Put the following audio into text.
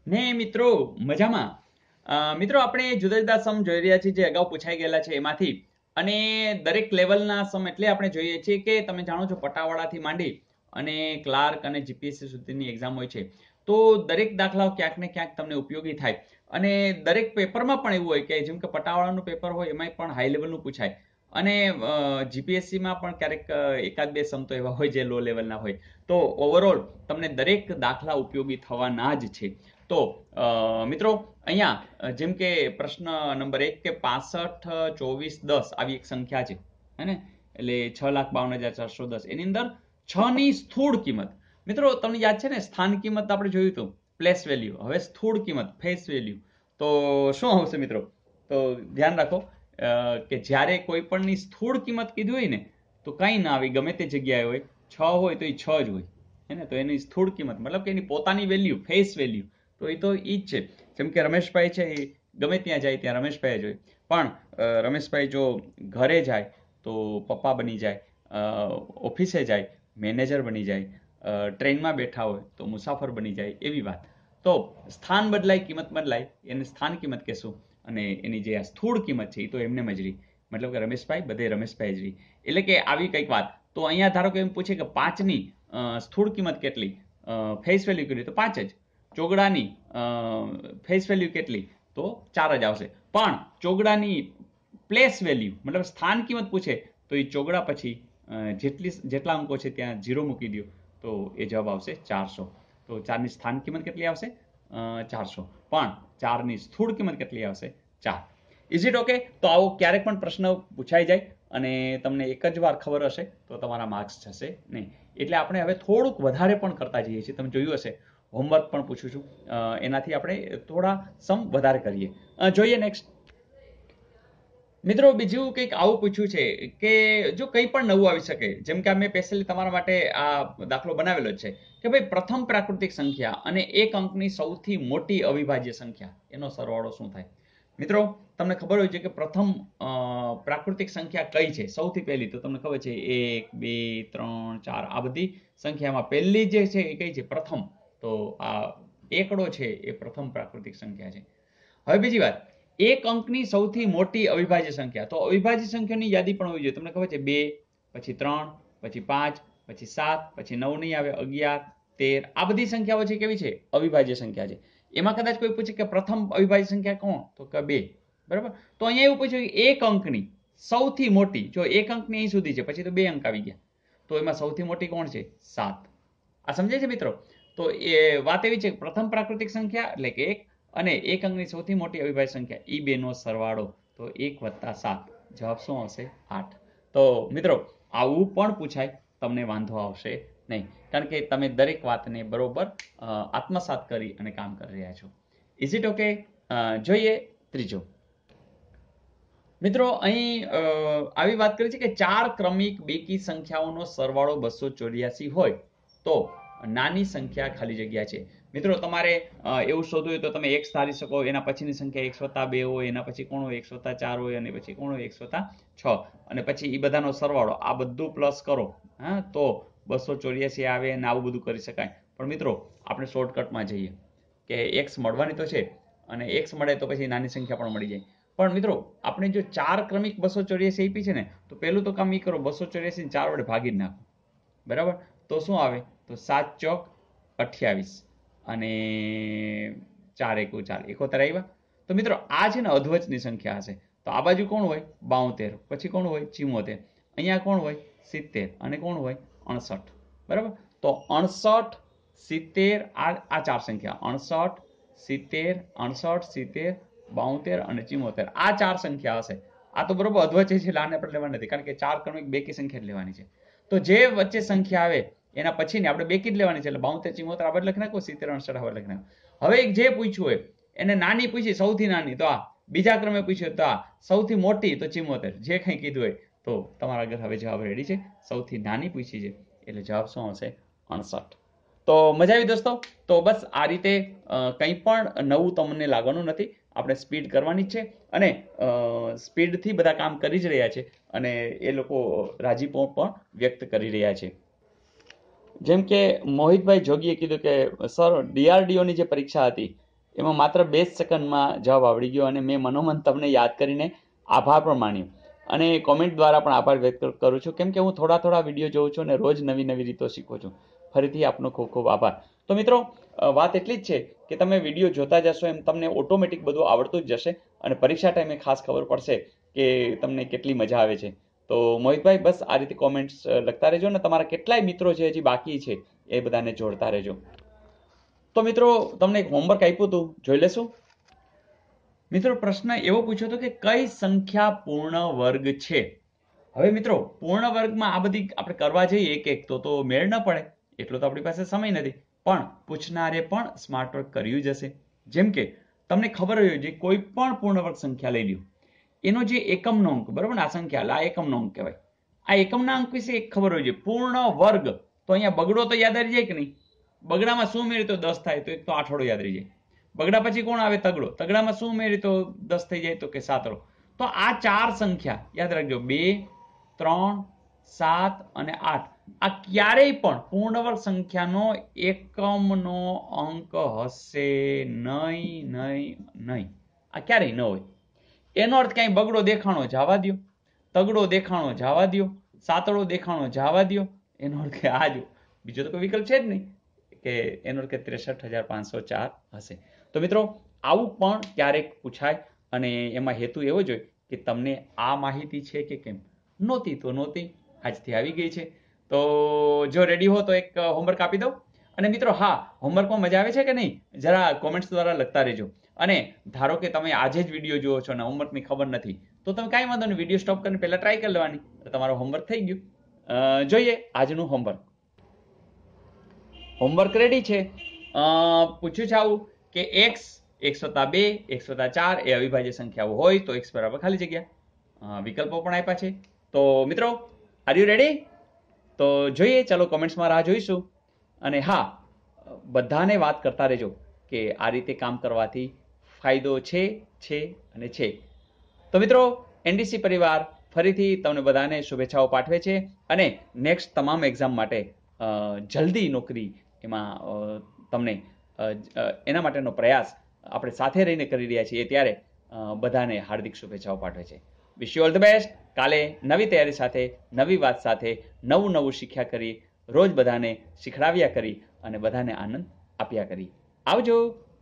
ને મિત્રો મજામાં મિત્રો આપણે જુદા જુદા સમ જોઈ રહ્યા છીએ જે અગાઉ પૂછાઈ ગયેલા છે એમાંથી અને દરેક લેવલના સમ એટલે આપણે જોઈએ છીએ કે તમે જાણો છો પટાવાળાથી માંડી અને ક્લાર્ક અને જીપીએસસી સુધીની એક્ઝામ હોય છે તો દરેક દાખલાઓ ક્યાંક ને ક્યાંક તમને ઉપયોગી થાય અને દરેક પેપરમાં પણ એવું હોય કે જેમ કે પટાવાળાનું પેપર હોય એમાં પણ હાઈ લેવલનું પૂછાય અને જીપીએસસીમાં પણ ક્યારેક એકાદ બે સમ તો એવા હોય જે લો લેવલના હોય તો ઓવરઓલ તમને દરેક દાખલા ઉપયોગી થવાના જ છે તો મિત્રો અહીંયા જેમ કે પ્રશ્ન નંબર 1 કે 652410 આવી એક સંખ્યા છે હે એટલે 6,52,410 એની અંદર 6 ની સ્થૂળ કિંમત મિત્રો તમને યાદ છે ને સ્થાન કિંમત આપણે જોયું હતું પ્લેસ વેલ્યુ હવે સ્થૂળ કિંમત ફેસ વેલ્યુ તો શું આવશે મિત્રો તો ધ્યાન રાખો કે જ્યારે કોઈ પણની સ્થૂળ કિંમત કીધી હોય ને તો કંઈ ના આવી ગમે તે જગ્યાએ હોય 6 હોય તો એ 6 જ હોય હે ને તો એની સ્થૂળ કિંમત મતલબ કે એની પોતાની વેલ્યુ ફેસ વેલ્યુ તો એ તો ઈ જ છે જેમ કે રમેશભાઈ છે એ ગમે ત્યાં જાય ત્યાં રમેશભાઈ જ હોય પણ રમેશભાઈ જો ઘરે જાય તો પપ્પા બની જાય ઓફિસે જાય મેનેજર બની જાય ટ્રેનમાં બેઠા હોય તો મુસાફર બની જાય એવી વાત તો સ્થાન બદલાય કિંમત બદલાય એને સ્થાન કિંમત કહેશું અને એની જે આ સ્થૂળ કિંમત છે એ તો એમને જ રહી મતલબ કે રમેશભાઈ બધે રમેશભાઈ જ રહી એટલે કે આવી કંઈક વાત તો અહીંયા ધારો કે એમ પૂછે કે 5ની સ્થૂળ કિંમત કેટલી ફેસ વેલ્યુ કેટલી તો 5 જ ચોગડાની ફેસ વેલ્યુ કેટલી તો 4 જ આવશે પણ ચોગડાની પ્લેસ વેલ્યુ મતલબ સ્થાન કિંમત પૂછે તો એ ચોગડા પછી જેટલા અંકો છે ત્યાં 0 મૂકી દો તો એ જવાબ આવશે 400 તો 4ની સ્થાન કિંમત કેટલી આવશે 400 પણ 4ની સ્થૂળ કિંમત કેટલી આવશે 4 ઇઝ ઇટ ઓકે તો આવો ક્યારેક પણ પ્રશ્ન પૂછાઈ જાય અને તમને એક જ વાર ખબર હશે તો તમારા માર્ક્સ જશે નહીં એટલે આપણે હવે થોડુંક વધારે પણ કરતા જઈએ છીએ તમે જોયું હશે હોમવર્ક પણ પૂછું છું એનાથી આપણે થોડા સમ વધારે કરીએ જોઈએ નેક્સ્ટ મિત્રો બીજું કંઈક આવું પૂછ્યું છે કે જો કંઈ પણ નવું આવી શકે જેમ કે અમે સ્પેશિયલી તમારા માટે આ દાખલો બનાવેલો છે કે ભાઈ પ્રથમ પ્રાકૃતિક સંખ્યા અને એક અંકની સૌથી મોટી અવિભાજ્ય સંખ્યા એનો સરવાળો શું થાય મિત્રો તમને ખબર હોય છે કે પ્રથમ પ્રાકૃતિક સંખ્યા કઈ છે સૌથી પહેલી તો તમને ખબર છે 1 2 3 4 આ બધી સંખ્યામાં પહેલી જે છે એ કઈ છે પ્રથમ તો આ એકડો છે એ પ્રથમ પ્રાકૃતિક સંખ્યા છે હવે બીજી વાત એક અંકની સૌથી મોટી અવિભાજ્ય સંખ્યા તો અવિભાજ્ય સંખ્યાની યાદી પણ હોવી જોઈએ તમને ખબર છે 2 પછી 3 પછી 5 પછી 7 પછી 9 નહીં આવે 11 13 આ બધી સંખ્યાઓ છે કેવી છે અવિભાજ્ય સંખ્યા છે એમાં કદાચ કોઈ પૂછે કે પ્રથમ અવિભાજ્ય સંખ્યા કોણ તો કે 2 બરાબર તો અહીંયા એવું પૂછ્યું કે એક અંકની સૌથી મોટી જો એક અંકની અહીં સુધી છે પછી તો 2 અંક આવી ગયા તો એમાં સૌથી મોટી કોણ છે 7 આ સમજાય છે મિત્રો તો એ વાત એવી છે કે પ્રથમ પ્રાકૃતિક સંખ્યા એટલે કે 1 અને એક અંકની સૌથી મોટી અવિભાજ્ય સંખ્યા એ બેનો સરવાળો તો 1 + 7 જવાબ શું આવશે 8 તો મિત્રો આવું પણ પૂછાય તમને વાંધો આવશે નહીં કારણ કે તમે દરેક વાતને બરોબર આત્મસાત કરી અને કામ કરી રહ્યા છો ઇઝ ઇટ ઓકે જોઈએ ત્રીજો મિત્રો અહીં આવી વાત કરી છે કે 4 ક્રમિક બેકી સંખ્યાઓનો સરવાળો 284 હોય તો નાની સંખ્યા ખાલી જગ્યા છે મિત્રો તમારે એવું શોધવું હોય તો તમે x ધારી શકો એના પછીની સંખ્યા 1+2 હોય એના પછી કોણ હોય 1+4 હોય અને પછી કોણ હોય 1+6 અને પછી એ બધાનો સરવાળો આ બધું પ્લસ કરો હા તો 284 આવે અને આવું બધું કરી શકાય પણ મિત્રો આપણે શોર્ટકટમાં જઈએ કે x મળવાની તો છે અને x મળે તો પછી નાની સંખ્યા પણ મળી જાય પણ મિત્રો આપણે જો 4 ક્રમિક 284 આપી છે ને તો પહેલું તો કામ એ કરો 284 ને 4 વડે ભાગી નાખો બરાબર તો શું આવે તો 7 ચોક 28 અને 4 × 4 71 આવ્યા તો મિત્રો આ છે ને અધવચની સંખ્યા હશે તો આ બાજુ કોણ હોય 72 પછી કોણ હોય 74 અહીંયા કોણ હોય 70 અને કોણ હોય 68 બરાબર તો 68 70 આ 4 સંખ્યા 68 70 68 70 72 અને 74 આ 4 સંખ્યા હશે આ તો બરોબર અધવચે છે લાને આપણે લેવાની નથી કારણ કે 4 ક્રમિક બેકી સંખ્યા લેવાની છે તો જે વચ્ચે સંખ્યા આવે એના પછીની આપણે બેકી જ લેવાની છે એટલે 72 74 આપણે લખી નાખો 70 68 આપણે લખી નાખો હવે એક જે પૂછ્યું હોય એને નાની પૂછી સૌથી નાની તો આ બીજા ક્રમે પૂછ્યું તો આ સૌથી મોટી તો 74 જે કંઈ કીધું હોય તો તમારા આગળ હવે જવાબ રેડી છે સૌથી નાની પૂછી છે એટલે જવાબ શું આવશે 68 તો મજા આવી દોસ્તો તો બસ આ રીતે કંઈ પણ નવું તમને લાગવાનું નથી આપણે સ્પીડ કરવાની છે અને સ્પીડથી બધા કામ કરી જ રહ્યા છે અને એ લોકો રાજીપો પણ વ્યક્ત કરી રહ્યા છે જેમ કે મોહિતભાઈ જોગીએ કીધું કે સર DRDOની જે પરીક્ષા હતી એમાં માત્ર 2 સેકન્ડમાં જવાબ આવડી ગયો અને મેં મનોમન તમને યાદ કરીને આભાર પણ માન્યો અને કોમેન્ટ દ્વારા પણ આભાર વ્યક્ત કરું છું, કેમ કે હું થોડા વિડીયો જોઉં છું અને રોજ નવી રીતો શીખું છું. ફરીથી આપનો ખૂબ ખૂબ આભાર. તો મિત્રો વાત એટલી જ છે કે તમે વિડીયો જોતા જશો એમ તમને ઓટોમેટિક બધું આવડતું જ જશે અને પરીક્ષા ટાઈમે ખાસ ખબર પડશે કે તમને કેટલી મજા આવે છે. તો મોહિતભાઈ બસ આ રીતે કોમેન્ટ્સ લખતા રહેજો ને તમારા કેટલાય મિત્રો છે હજી બાકી છે એ બધાને જોડતા રહેજો. તો મિત્રો તમને એક હોમવર્ક આપ્યું હતું, જોઈ લેશું. મિત્રો પ્રશ્ન એવો પૂછ્યો હતો કે કઈ સંખ્યા પૂર્ણ વર્ગ છે. હવે મિત્રો પૂર્ણ વર્ગમાં આ બધી આપણે કરવા જઈએ એક તો મેળ ન પડે, એટલો તો આપણી પાસે સમય નથી. પણ પૂછનારે પણ સ્માર્ટ વર્ક કર્યું જ હશે. જેમ કે તમને ખબર હોય છે કોઈ પણ પૂર્ણ વર્ગ સંખ્યા લઈ લ્યો, એનો જે એકમનો અંક, બરાબર ને, આ સંખ્યા આ એકમનો અંક કહેવાય. આ એકમના અંક વિશે એક ખબર હોય છે, પૂર્ણ વર્ગ. તો અહીંયા બગડો તો યાદ રહી જાય કે નહીં? બગડામાં શું મેળવી તો 10 થાય, તો એક તો આઠડો યાદ રહી જાય. બગડા પછી કોણ આવે? તગડો. તગડામાં શું મેળવી તો 10 થઈ જાય, તો કે સાતડો. તો આ 4 સંખ્યા યાદ રાખજો, 2, 3, 7 અને 8. આ ક્યારેય પણ પૂર્ણવર્ગ સંખ્યાનો એકમનો અંક હશે નહીં. આ ક્યારેય ન હોય. એનો અર્થ કઈ બગડો દેખાણો જવા દો, તગડો દેખાણો જવા દો, સાતડો દેખાણો જવા દો. એનો અર્થ કે આ જો બીજો તો કોઈ વિકલ્પ છે જ નહીં, કે એનો અર્થ કે 63,504 હશે. તો મિત્રો આવું પણ ક્યારેક પૂછાય અને એમાં હેતુ એવો જ હોય કે તમને આ માહિતી છે કે કેમ, નહોતી તો નહોતી, આજથી આવી ગઈ છે. તો જો રેડી હો તો એક હોમવર્ક આપી દઉં. અને મિત્રો હા, હોમવર્કમાં મજા આવે છે કે નહીં જરા કોમેન્ટ્સ દ્વારા લખતા રહેજો. અને ધારો કે તમે આજે જ વિડીયો જુઓ છો અને હોમવર્કની ખબર નથી, તો તમે કાંઈ વાંધો નહીં, વિડીયો સ્ટોપ કરીને પહેલા ટ્રાય કરી લેવાની, તમારું હોમવર્ક થઈ ગયું. જોઈએ આજનું હોમવર્ક. હોમવર્ક રેડી છે. પૂછ્યું છે આવું કે x, x + 2, x + 4 એ અવિભાજ્ય સંખ્યાઓ હોય તો x બરાબર ખાલી જગ્યા. વિકલ્પો પણ આપ્યા છે. તો મિત્રો આર યુ રેડી? તો જોઈએ, ચાલો કોમેન્ટ્સમાં રાહ જોઈશું. અને હા, બધાને વાત કરતા રહેજો કે આ રીતે કામ કરવાથી ફાયદો છે અને છે. તો મિત્રો એનડીસી પરિવાર ફરીથી તમને બધાને શુભેચ્છાઓ પાઠવે છે અને નેક્સ્ટ તમામ એક્ઝામ માટે જલ્દી નોકરી એમાં તમને એના માટેનો પ્રયાસ આપણે સાથે રહીને કરી રહ્યા છીએ, ત્યારે બધાને હાર્દિક શુભેચ્છાઓ પાઠવે છે. Wish you all the best. કાલે નવી તૈયારી સાથે, નવી વાત સાથે, નવું શીખ્યા કરી, રોજ બધાને શીખડાવ્યા કરી અને બધાને આનંદ આપ્યા કરી. આવજો.